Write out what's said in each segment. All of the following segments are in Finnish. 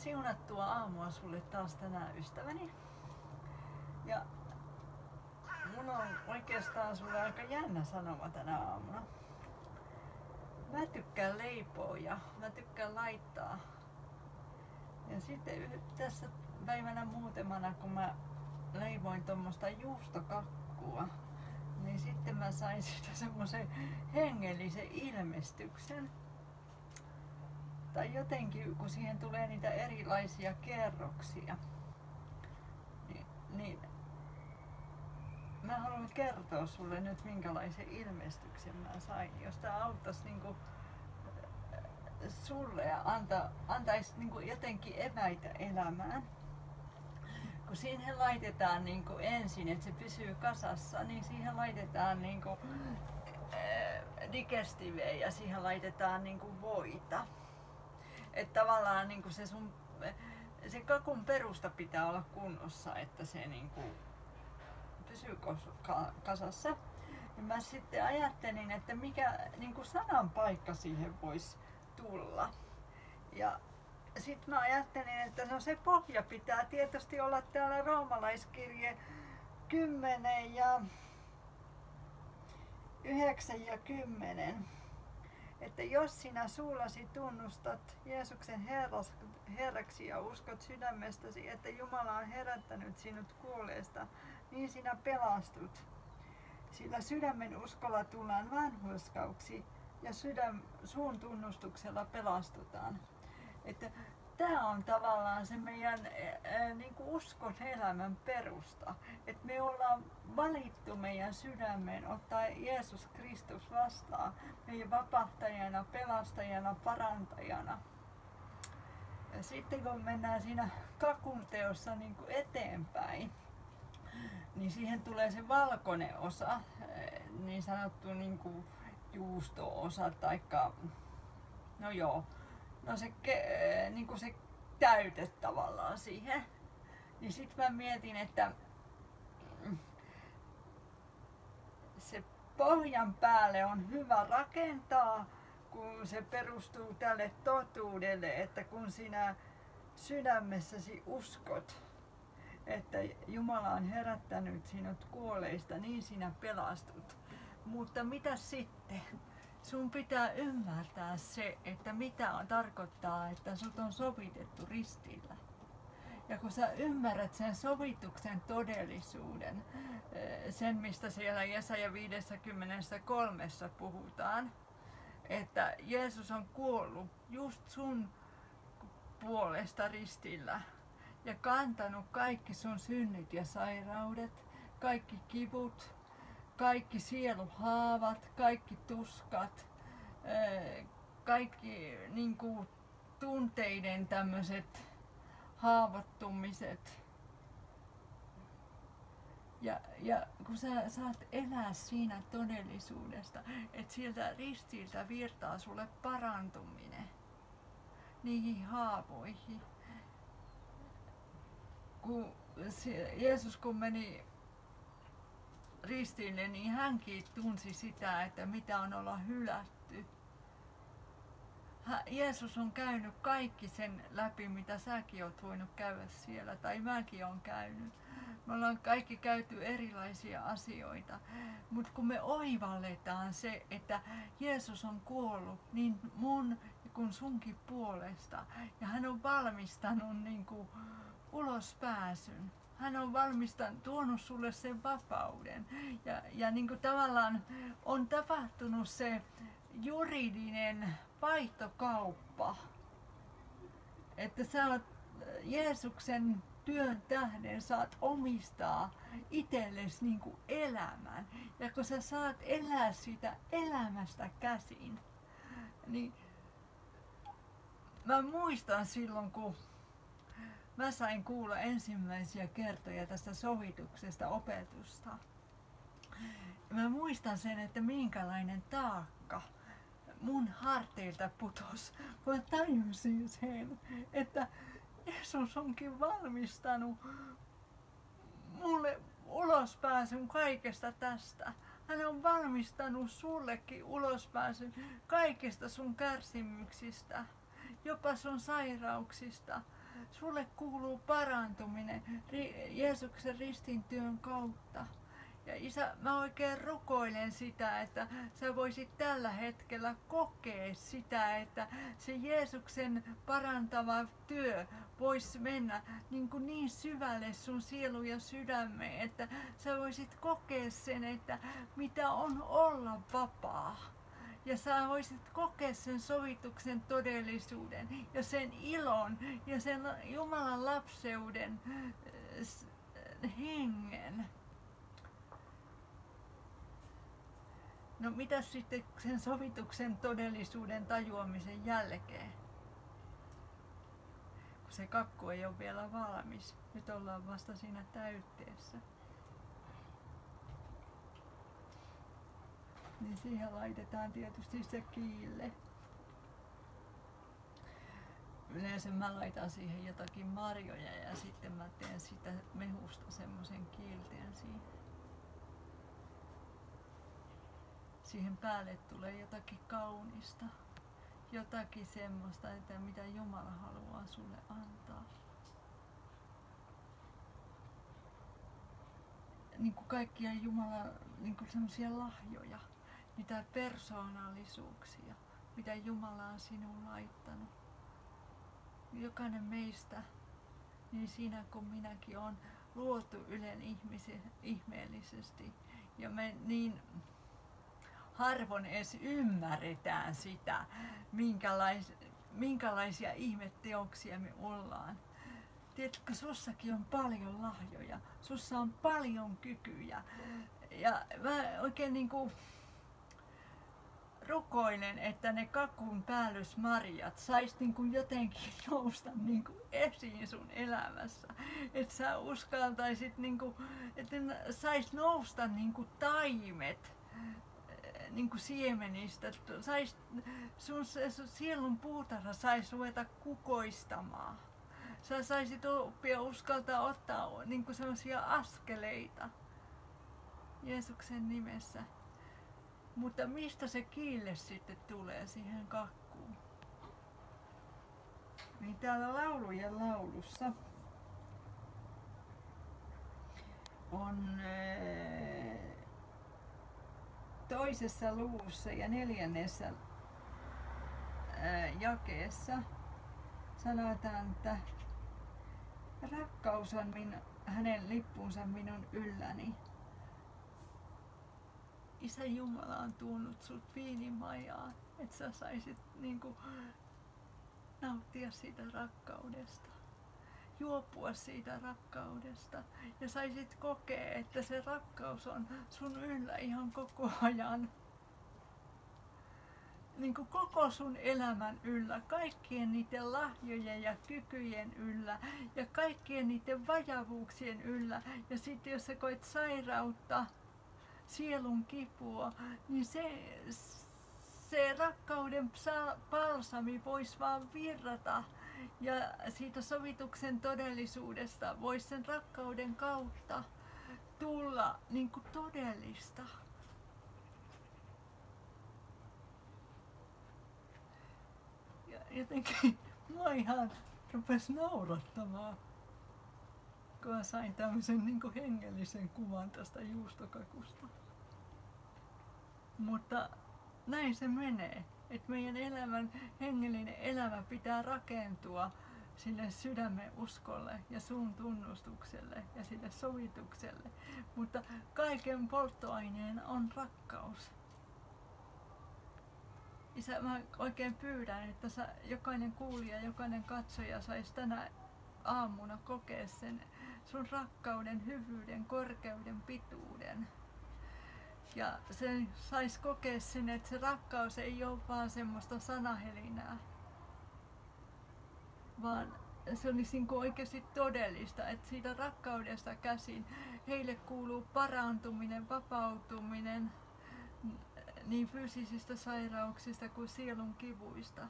Siunattua aamua sulle taas tänään, ystäväni. Ja mun on oikeastaan sulle aika jännä sanoma tänä aamuna. Mä tykkään leipoa ja mä tykkään laittaa. Ja sitten tässä päivänä muutamana, kun mä leivoin tommoista juustokakkua, niin sitten mä sain siitä semmoisen hengellisen ilmestyksen. Tai jotenkin, kun siihen tulee niitä erilaisia kerroksia, niin mä haluan kertoa sulle nyt, minkälaisen ilmestyksen mä sain, jos tää auttaisi niinku sulle ja antaisi niinku jotenkin eväitä elämään. Kun siihen laitetaan niinku ensin, että se pysyy kasassa, niin siihen laitetaan niinku digestivea ja siihen laitetaan niinku voita. Että tavallaan niinku se kakun perusta pitää olla kunnossa, että se niinku pysyy kasassa. Ja mä sitten ajattelin, että mikä niinku sanan paikka siihen voisi tulla. Ja sitten mä ajattelin, että no se pohja pitää tietysti olla täällä roomalaiskirje 10 ja 9 ja 10. Että jos sinä suullasi tunnustat Jeesuksen Herraksi ja uskot sydämestäsi, että Jumala on herättänyt sinut kuolleesta, niin sinä pelastut. Sillä sydämen uskolla tullaan vanhurskauksi ja suun tunnustuksella pelastutaan. Että tämä on tavallaan se meidän niinku uskon elämän perusta. Että me ollaan valittu meidän sydämeen ottaa Jeesus Kristus vastaan meidän vapahtajana, pelastajana, parantajana. Ja sitten kun mennään siinä kakun teossa niinku eteenpäin, niin siihen tulee se valkoinen osa, niin sanottu niinku juusto-osa taikka, niinku se täyte tavallaan siihen. Niin sit mä mietin, että se pohjan päälle on hyvä rakentaa, kun se perustuu tälle totuudelle, että kun sinä sydämessäsi uskot, että Jumala on herättänyt sinut kuolleista, niin sinä pelastut. Mutta mitä sitten? Sun pitää ymmärtää se, että mitä tarkoittaa, että sut on sovitettu ristillä. Ja kun sä ymmärrät sen sovituksen todellisuuden, sen mistä siellä Jesaja 53 puhutaan, että Jeesus on kuollut just sun puolesta ristillä ja kantanut kaikki sun synnit ja sairaudet, kaikki kivut, kaikki sieluhaavat, kaikki tuskat, kaikki niinku tunteiden tämmöiset haavoittumiset. Ja kun sä saat elää siinä todellisuudesta, että sieltä ristiltä virtaa sulle parantuminen niihin haavoihin. Kun Jeesus kun meni ristille, niin hänkin tunsi sitä, että mitä on olla hylätty. Jeesus on käynyt kaikki sen läpi, mitä säkin oot voinut käydä siellä, tai mäkin olen käynyt. Me ollaan kaikki käyty erilaisia asioita, mutta kun me oivalletaan se, että Jeesus on kuollut niin mun kuin sunkin puolesta, ja hän on valmistanut niinku ulospääsyn. Hän on tuonut sulle sen vapauden ja niin kuin tavallaan on tapahtunut se juridinen vaihtokauppa, että sä oot Jeesuksen työn tähden saat omistaa itsellesi niin kuin elämän. Ja kun sä saat elää sitä elämästä käsin, niin mä muistan silloin, kun mä sain kuulla ensimmäisiä kertoja tästä sovituksesta opetusta. Mä muistan sen, että minkälainen taakka mun harteilta putos, kun mä tajusin sen, että Jeesus onkin valmistanut mulle ulospääsyn kaikesta tästä. Hän on valmistanut sullekin ulospääsyn kaikista sun kärsimyksistä. jopa sun sairauksista. Sulle kuuluu parantuminen Jeesuksen ristin työn kautta. Ja Isä, mä oikein rukoilen sitä, että sä voisit tällä hetkellä kokea sitä, että se Jeesuksen parantava työ voisi mennä niin syvälle sun sielu ja sydämeen, että sä voisit kokea sen, että mitä on olla vapaa. Ja sä voisit kokea sen sovituksen todellisuuden ja sen ilon ja sen Jumalan lapseuden hengen. No mitä sitten sen sovituksen todellisuuden tajuamisen jälkeen? Kun se kakku ei ole vielä valmis. Nyt ollaan vasta siinä täytteessä. Niin siihen laitetaan tietysti se kiille. Yleensä mä laitan siihen jotakin marjoja ja sitten mä teen sitä mehusta semmoisen kiilteen siihen. Siihen päälle tulee jotakin kaunista. Jotakin semmoista, että mitä Jumala haluaa sulle antaa. Niin kuin kaikkia Jumalan niin kuin semmoisia lahjoja. Niitä persoonallisuuksia, mitä Jumala on sinuun laittanut. Jokainen meistä, niin sinä kuin minäkin, on luotu Ylen ihmeellisesti. Ja me niin harvoin edes ymmärretään sitä, minkälaisia ihmetteoksia me ollaan. Tiedätkö, sussakin on paljon lahjoja, sussa on paljon kykyjä. Ja mä oikein niinku rukoilen, että ne kakun päällysmarjat sais niinku jotenkin nousta niinku esiin sun elämässä. Että sä uskaltaisit, niinku, että ne sais nousta niinku taimet niinku siemenistä. Sun sielun puutarha sais ruveta kukoistamaan. Sä saisit oppia uskaltaa ottaa niinku sellaisia askeleita Jeesuksen nimessä. Mutta mistä se kiille sitten tulee siihen kakkuun? Niin täällä laulujen laulussa on toisessa luvussa ja 4. jakeessa sanotaan, että rakkaus on hänen lippunsa minun ylläni. Isä Jumala on tuonut sut viinimajaan, että sä saisit niinku nauttia siitä rakkaudesta, juopua siitä rakkaudesta ja saisit kokea, että se rakkaus on sun yllä ihan koko ajan. Niinku koko sun elämän yllä, kaikkien niiden lahjojen ja kykyjen yllä ja kaikkien niiden vajavuuksien yllä. Ja sitten jos sä koet sairautta, sielun kipua, niin se rakkauden balsami voisi vaan virrata ja siitä sovituksen todellisuudesta voisi sen rakkauden kautta tulla niin kuin todellista. Ja jotenkin mua ihan rupesi naurattamaan, kun mä sain tämmöisen niin kuin hengellisen kuvan tästä juustokakusta. Mutta näin se menee, että meidän hengellinen elämä pitää rakentua sille sydämen uskolle ja suun tunnustukselle ja sille sovitukselle. Mutta kaiken polttoaineen on rakkaus. Isä, mä oikein pyydän, että jokainen kuulija, jokainen katsoja saisi tänä aamuna kokea sen sun rakkauden, hyvyyden, korkeuden, pituuden. Ja se sais kokea sen, että se rakkaus ei ole vaan semmoista sanahelinää, vaan se olisi niin kuin oikeasti todellista, että siitä rakkaudesta käsin heille kuuluu parantuminen, vapautuminen niin fyysisistä sairauksista kuin sielun kivuista.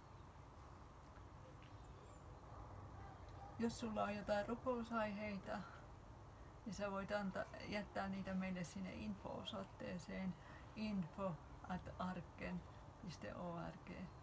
Jos sulla on jotain rukousaiheita, niin sä voit jättää niitä meille sinne info-osoitteeseen info@arken.org.